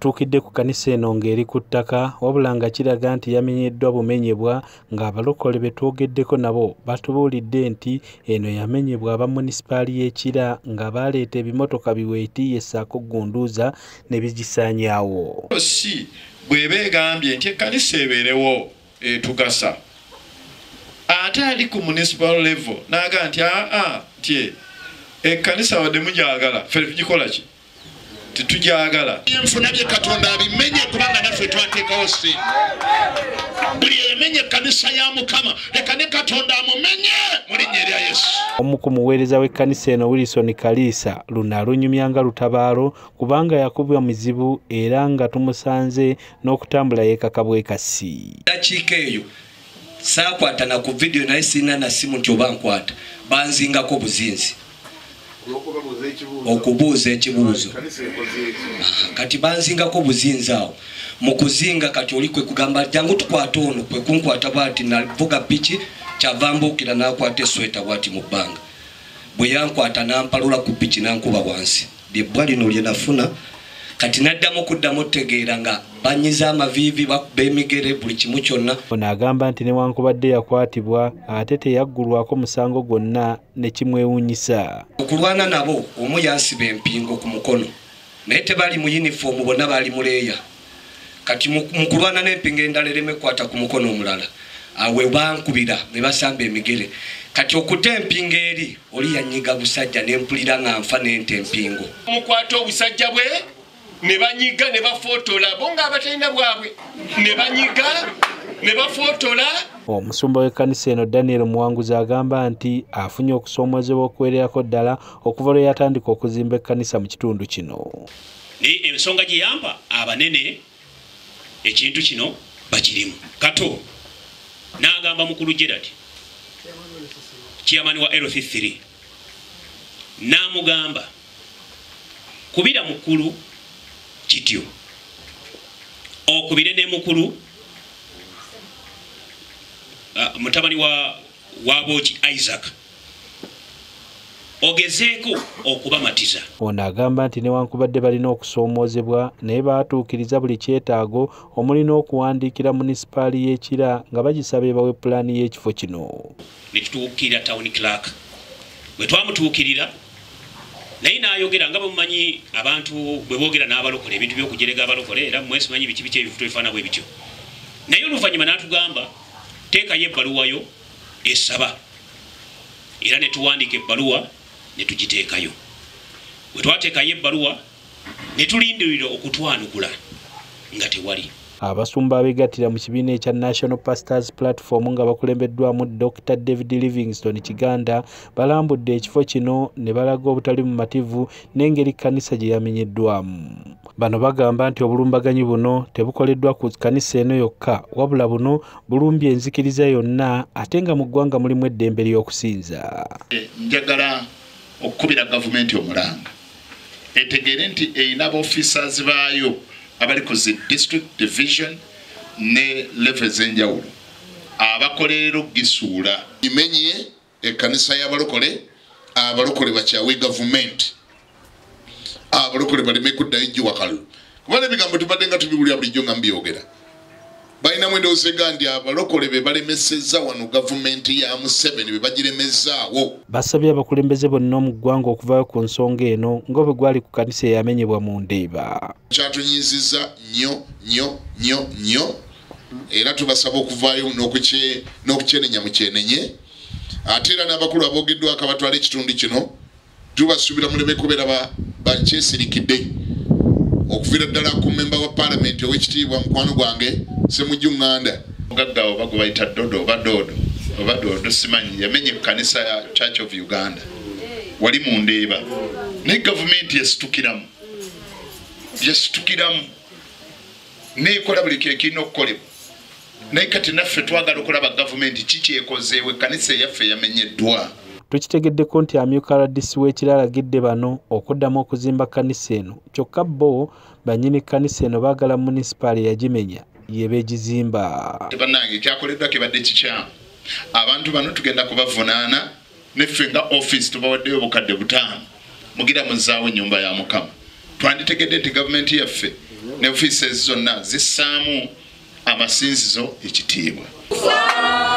Kituukidde ku kanisa eno ng'eri ku ttaka wabula nga kiraga nti yamenyeddwa bumenyebwa ng'abalokole be twogeddeko nabo batubuulidde nti eno yamenyebwa aba munisipaali y'Ekira nga baaleeta ebimotoka biweeti yessaako gunduuza ne bigisaanyaawo. Si bw'eba egambye nti ekkanisa ebeerewo etugasa ate ali ku municipal level n'aga nti nti ekkanisa wadde mugyagala ffe tugikola ki titujagala enfuna bye Katonda abimenye kubanga naffe twateekawo si buli emenye ekkanisa ya Mukama leka ne Katonda amumenye mu linnya erya Yesu. Omu ku muweereza w'ekkanisa eno Wilson Kalisa lunalunyumya nga lutabaalo kubanga yakubwa mizibu era nga tumusanze n'okutambula yeekaka bwekasi. Dakiika eyo saakwata na ku video naye sina na simu nti oba nkwata banzingako buzinzi okubuuza ekibuuzo kati banzingako buzinzi awo mu kuzinga kati oli kwe kugamba jangu tukwata ono kwe kunkwata bwati navuga piki kyavambuukira n'akwata esweta bwati mu bbanga bwe yankwata nampalula ku piki nankuba wansi lyebwa lino lye nafuna kati naddamu kuddamu tegeera nga banyiza amaviivi b'emigere buli kimu kyonna. Ono agamba nti newankubadde yakwatibwa ate teyaggulwako musango gwonna ne kimwewuunyisa. Okulwana nabo omu yansiba empingo ku mukono naye tebali mu yunifoomu bonna baali muleeya kati mu kulwana n'empingo endala eremekwata ku mukono omulala awe bankubira ne basamba emigere kati okuta empingo eri oli yanyiga busajja n'empulira nga nfa n'ente empingo mukwata obusajja bwe ne banyiga ne bafotola bonga abatalina bwabwe ne banyiga ne bafotola. Omusumba w'ekkanisa eno Daniel Muwanguzi agamba nti afunye okusoomoozebwa okwererako ddala okuva lwe yatandika okuzimba ekkanisa mu kitundu kino. Ensonga giyamba abanene ekintu kino bakirimu. Kato n'agamba mukulu Gerard chairman wa LC3 n'amugamba kubira mukulu kityo okubire ne mukulu mutabani wa Bochi Isaac ogezeeko okubamatiza. Ono agamba nti newankubadde balina okusoomoozebwa naye baatuukiriza buli kyetaago omuli n'okuwandiikira munisipaali y'Ekira nga bagisaba ebawe pulaani y'ekifo kino. Ne tutuukirira town clerk bwe twamutuukirira naye n'ayogera nga bamumanyi abantu bwe boogera n'abalokole ebintu by'okujerega abalokole era mwesi manyi biki ebifuto ebifaana bwe bityo naye oluvannyuma n'atugamba teekayo ebbaluwa yo esaba era ne tuwandiika ebbaluwa ne tugiteekayo bwe twateekayo ebbaluwa ne tulindirira okutwanukula nga tewali. Abasumba abeegattira mu kibiina ekya National Pastors Platform nga bakulembeddwamu Dr. David Livingstone Kiganda balambudde ekifo kino ne balaga obutali mu mativu n'engeri kkanisa gye yamenyeddwamu. Bano bagamba nti obulumbaganyi buno tebukoleddwa ku kkanisa eno yokka wabula buno bulumbye enzikiriza yonna ate nga mu ggwanga mulimu eddembe ly'okusinza. Njagala okukubira gavumenti omulanga etegeere nti eyina officers baayo abali ku district division ne levels enjawulo abakolerera okugisuula imenye ekkanisa y'abalokole abalokole bakyawe gavumenti abalokole baleme kuddayo ejjiwakalu kubanga ebigambo tubadde nga tubiwulira bulijjo nga mbyogera balina mwenda osega nti abalokole be balemesezza wano gavumenti ya Museveni be bagiremezaawo. Basabye abakulembeze bonna mu ggwanga okuvaayo ku nsonga eno nga bwe gwali ku kkanisa eyamenyebwa mu Ndeeba. Kyatunyiizizza nnyo era tubasaba okuvaayo n'okukyenenya mu kyenenye ate era n'abakulu aboogeddwako abatwala ekitundu kino tubasuubira muleme kubeera bakyesirikidde okuviira ddala ku memba wa paalamenti ow'ekitiibwa mukwano gwange Semujjunganda ogaggawo bago bayita Dodo oba Dodo simanyi yamenye ekkanisa ya Church of Uganda wali mu Ndeeba ne gavumenti yasitukiramu neekola buli kirina okukolebwa naye kati naffe twagala okulaba gavumenti kiki ekozeewo ekkanisa eyaffe yamenyeddwa. Tukitegeddeko nti amyuka RDC w'Ekira alagidde bano okuddamu okuzimba kkanisa eno kyokka bo bannyini kkanisa eno baagala munisipaali yagimenya yebeegizimba. Bannange kyakoleddwa kibadde kikyamu abantu bano tugenda kubavunaana neffe nga office tubawaddeyo obukadde 5 mugira muzaawo ennyumba ya Mukama. Twanditegedde nti gavumenti yaffe ne offices zonna zissaamu amasinzizo ekitiibwa.